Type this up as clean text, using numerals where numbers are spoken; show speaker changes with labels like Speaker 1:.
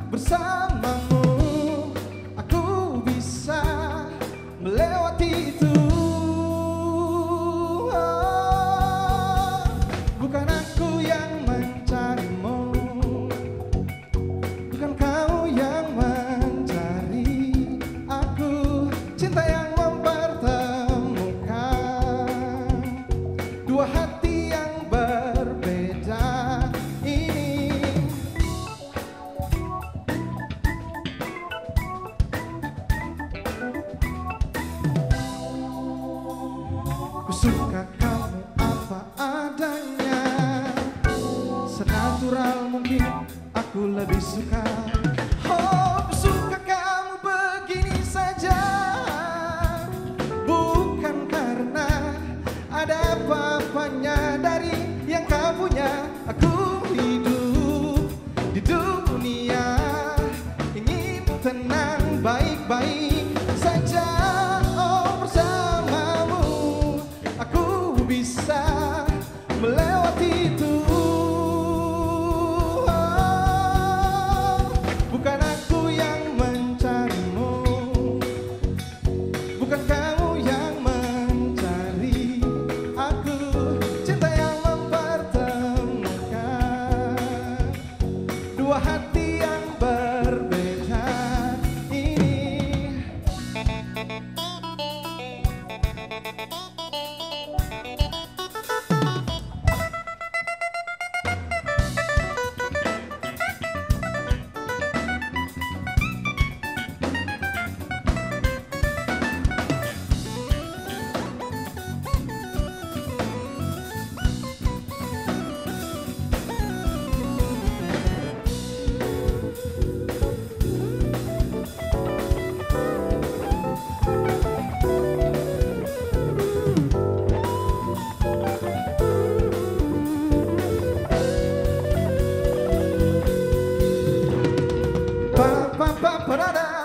Speaker 1: bersamamu aku bisa melewati itu. Bukan aku yang mencarimu, bukan kau yang mencari aku. Cinta yang mempertemukan dua hati yang berbeda ini. Ku suka kamu apa adanya, senatural mungkin aku lebih suka. Oh, ku suka kamu begini saja, bukan karena ada apa-apanya dari yang kau punya. Aku hidup di dunia ingin tenang baik-baik saja. Oh, bersamamu aku bisa melewati itu. Bukan aku yang mencarimu, bukan kamu yang mencari aku. Cinta yang mempertemukan dua hati yang berbeda ini. Pa pa pa pa da da.